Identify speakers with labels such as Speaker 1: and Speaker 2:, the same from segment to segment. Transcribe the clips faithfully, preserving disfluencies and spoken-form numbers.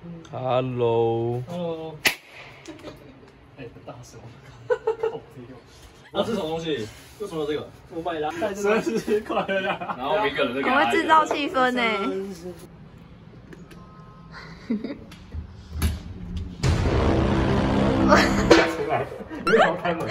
Speaker 1: Hello。
Speaker 2: Hello。哎，很大声。啊，这什么东西？为什么有这个？我买了，生日快乐！然后每个人都给他。
Speaker 3: 我会制造气氛呢。
Speaker 2: 出来，你为什么开门？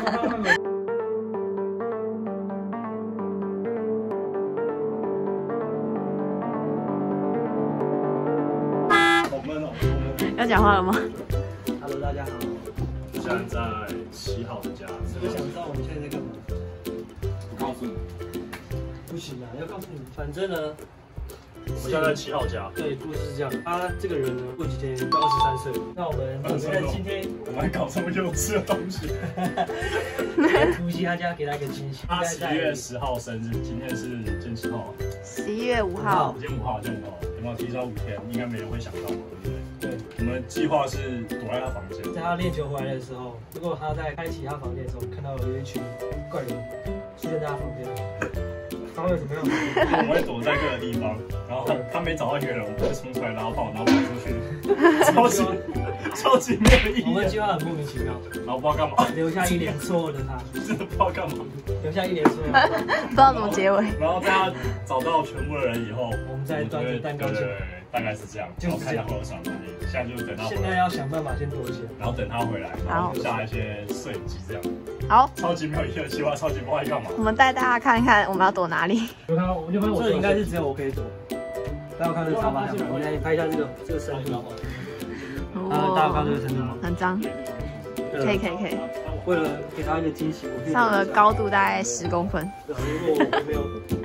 Speaker 2: 好闷哦！
Speaker 3: 要讲话了吗
Speaker 2: ？Hello， 大家好。现在在七号的家。我想知道我们现在在干嘛？不告诉你。不行啊，要告诉你。反正呢。我们现在在七号家。对，故事是这样的，他这个人呢，过几天就二十三岁了。那我们准备在今天，我们还搞这么幼稚的东西。突袭他家，给他一个惊喜。他十月十号生日，今天是今天几号？
Speaker 3: 十一月五号。
Speaker 2: 今天五号，今天五号，有没有提早五天？应该没人会想到嘛，对不对？对。我们计划是躲在他房间，在他练球回来的时候，如果他在开启他房间的时候，看到有一群怪人出现在他房间。他会怎么样？我们会躲在各个地方，然后他每找到一个人，我们就会冲出来，然后把我，然后跑出去，超级超级没有意义。我们计划很莫名其妙，然后不知道干嘛，留下一脸错愕的他，真的不知道干嘛，留下一脸错愕，
Speaker 3: 不知道怎么结尾。
Speaker 2: 然后在他找到全部的人以后，我们再端着蛋糕进来，大概是这样，就是这样。现在就等到现在要想办法先躲起来，然后等他回来，然后下一些摄影机这样。好，超级没有意义的计划，超级不知道干嘛。我们带大家看一看我们要躲哪里。就看，我就发现这应该是只有我可以躲。大家看这个沙发，我来拍一下这个这个深度。啊，大家看这个深度吗？很脏。可以可以可以。为了给他一个惊喜，我上了高度大概十公分。如果我没有，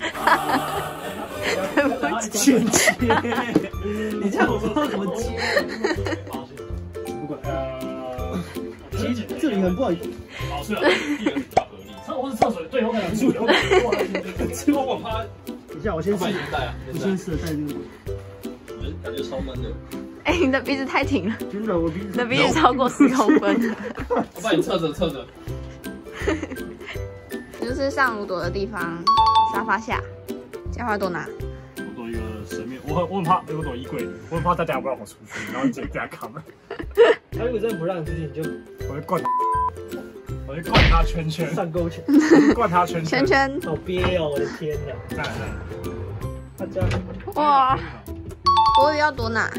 Speaker 2: 对不起，你这样我不知道怎么接。不管。其实这里很不好。好，是啊，地人比较合理。厕所是厕所，对，我可能住有点吃我怕。等一下，我先试。我先试戴这个。感觉超闷的。哎，你的鼻子太挺了。真的，我鼻子。你的鼻子超过十公分。我帮你侧着侧着。就是上午躲的地方，沙发下。嘉华躲哪？我躲一个神秘，我很我很怕，我躲衣柜里，我很怕大家不让我出去，然后你自己在扛。他如果真的不让你出去，你就我会灌，我会灌他圈圈，上勾拳，灌他圈圈，圈圈，好憋哦！我的天哪！再来再来，大家哇，国语要躲哪？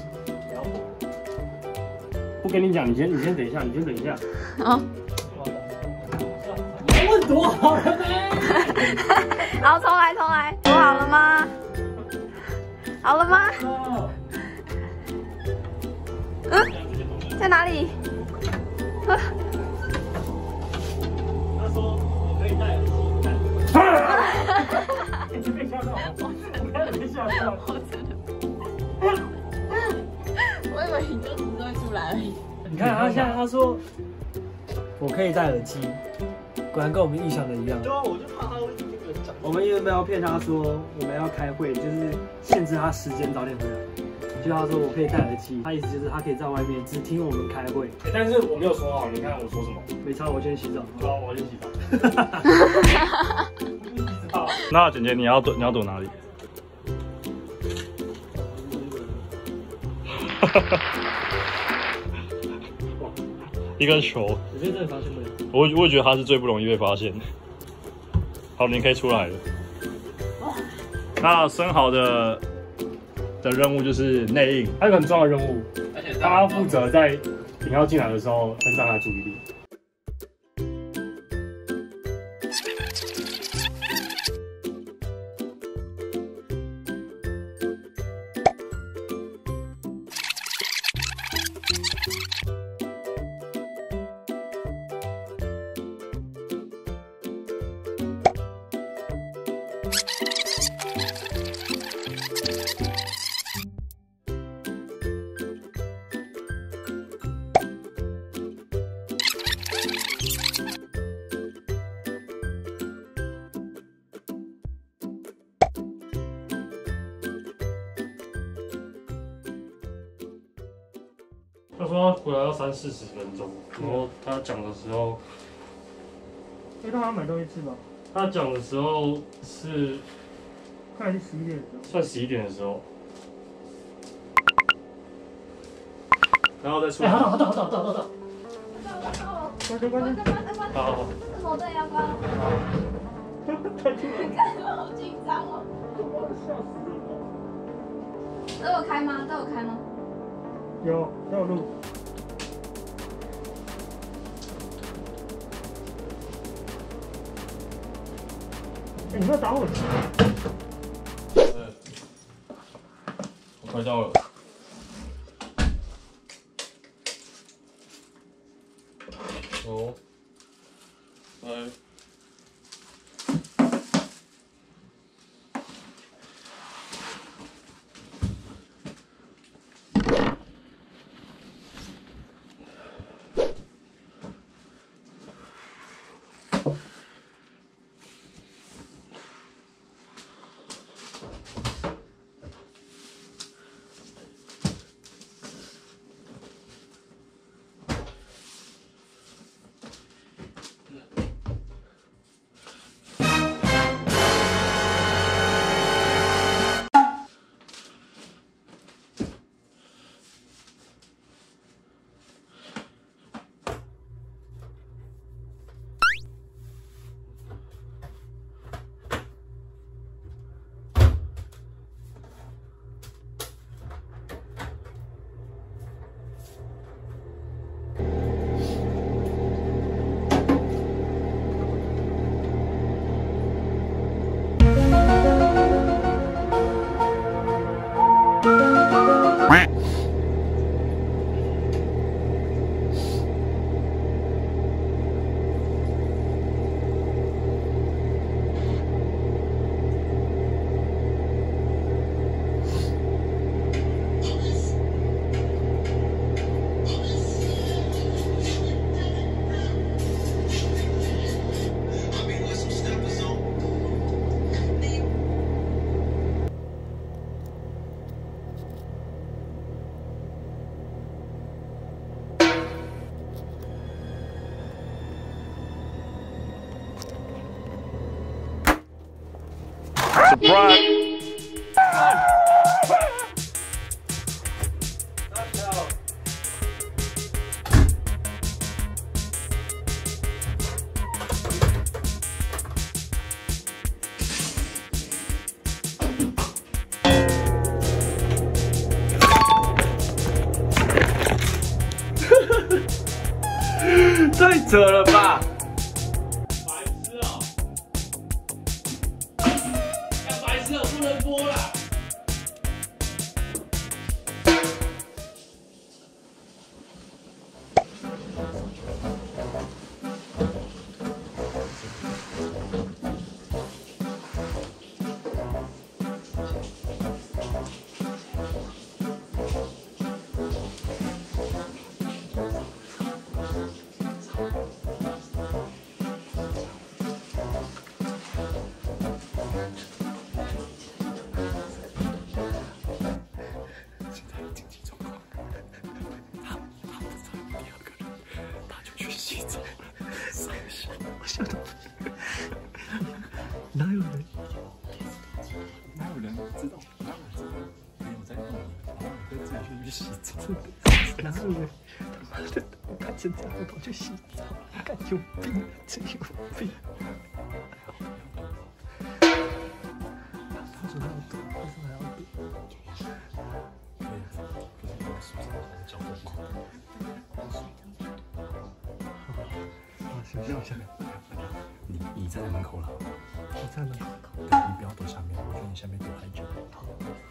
Speaker 2: 不跟你讲，你先你先等一下，你先等一下。好。我问躲好了没？好，重来重来，躲好了吗？好了吗？嗯，在哪里？他说可以戴耳机看。你被吓到了，我刚才被吓到了，我真的。我以为你就只是会出来而已。你看他现在他说我可以戴耳机，果然跟我们预想的一样。对啊，我就怕他会这个讲。我们原本要骗他说我们要开会，就是限制他时间早点回来。就他说我可以戴耳机，他意思就是他可以在外面只听我们开会。欸、但是我没有说好，你看我说什么？没差，我先洗澡。好，我先洗澡。那简简，你要躲，你要躲哪里？一根球。我觉得真的发现不了。我我也觉得他是最不容易被发现的。好，你可以出来了。那生蚝的。的任务就是内应，他有个很重要的任务，他负责在饮料进来的时候分散他的注意力。他说他回来要三四十分钟，然后他讲的时候，因为他要买东西吃吧。他讲的时候是，快是十一点，算十一点的时候。
Speaker 1: 然后再出。
Speaker 2: 哎，好到好到好到好到好到。关灯关灯。好好好。
Speaker 4: 这手灯要关了。
Speaker 2: 太突然。
Speaker 4: 看我好紧张哦。
Speaker 2: 笑死我。
Speaker 4: 都有开吗？都有开吗？
Speaker 2: 有，都有录。哎，你要打我？
Speaker 1: 我快到了。哦，来。Surprise! 太扯了吧！白痴哦！要白痴哦，不能播啦！哪有人？哪有人知道？哪有人知道？没有在弄，然后我就自己去洗澡。哪有人？他妈的，我看成这样我跑去洗澡，看有病，真有病！他说他要赌，为什么还要赌？可以，可是我宿舍的交通快。好，行行行。你你站在门口了，我在门口。对，你不要躲下面，我觉得你下面躲太久。好。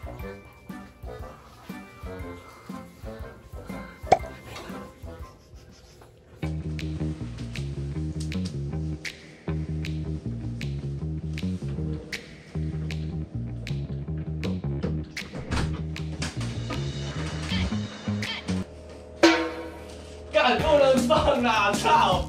Speaker 1: 干，不能放啦！操！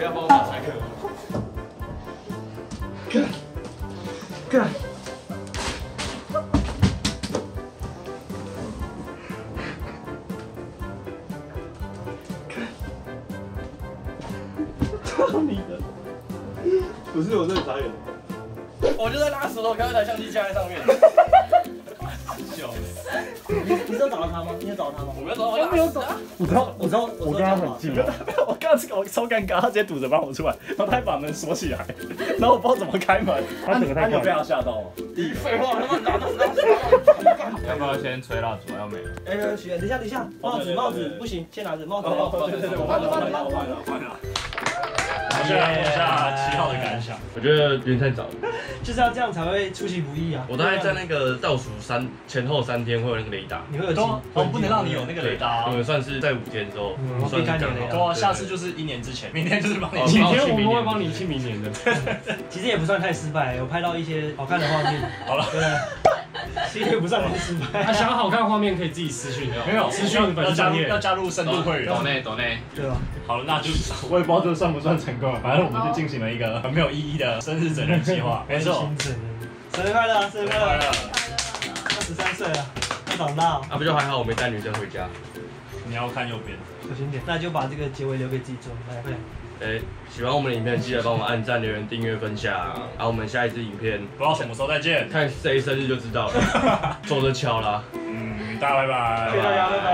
Speaker 1: 要帮我马赛克。
Speaker 2: 干干。操你的！不是我这里傻眼。
Speaker 1: 我就在拿石头开一台相机架在上面。笑死！
Speaker 2: 你你有找到他吗？你有找到他吗？
Speaker 1: 我没有找到，我没有找。
Speaker 2: 我知道，我知道，我跟他很近。
Speaker 1: 我刚刚我超尴尬，他直接堵着帮我出来，然后他还把门锁起来，然后我不知道怎么开门。
Speaker 2: 他整个太
Speaker 1: 有被他吓到吗？你废话，他妈拿到
Speaker 5: 要不要先吹蜡烛？要没了。
Speaker 2: 哎，许愿，等一下，等一下，帽子，帽子，不行，先拿着帽子。
Speaker 1: 哦，对对对，我换了，换了，换了，换了。
Speaker 5: 我现在问下七号的感想。
Speaker 6: 我觉得有点太早，
Speaker 2: 就是要这样才会出其不意啊！
Speaker 6: 我大概在那个倒数三前后三天会有那个雷达，
Speaker 2: 你会有
Speaker 5: 对啊，我不能让你有那个雷达啊。
Speaker 6: 我们算是在五天之后，
Speaker 2: 嗯
Speaker 6: 算是刚
Speaker 2: 避开你的雷达
Speaker 6: 好。
Speaker 5: 对啊，下次就是一年之前，明天就是帮你
Speaker 6: 哦
Speaker 5: 庆
Speaker 6: 帮我庆明
Speaker 5: 天我们会
Speaker 6: 年
Speaker 5: 帮你庆明年的。
Speaker 2: 其实也不算太失败，有拍到一些好看的画面。
Speaker 5: 好了，
Speaker 2: 对，其实也不算太失败。
Speaker 7: 他想要好看画面可以自己私讯的，
Speaker 5: 没有
Speaker 7: 私讯粉
Speaker 5: 要加入
Speaker 7: 丝专业
Speaker 5: 要加入深度会员。
Speaker 6: 抖内抖内，
Speaker 2: 对吧？
Speaker 5: 好了，那就我也不知道这算不算成功，反正我们就进行了一个很没有意义的生日整人计划。没错，
Speaker 2: 生日快乐，生日快乐！二十三岁了，要长大哦。
Speaker 6: 啊不就还好，我没带女生回家。
Speaker 5: 你要看右边。
Speaker 2: 小心点，那就把这个结尾留给自己做。来，快点。
Speaker 6: 哎，喜欢我们的影片，记得帮我们按赞、留言、订阅、分享。啊，我们下一支影片
Speaker 5: 不知道什么时候再见，
Speaker 6: 看谁生日就知道了，走着瞧啦。
Speaker 5: 嗯，大家拜拜。
Speaker 2: 谢谢大家，拜拜。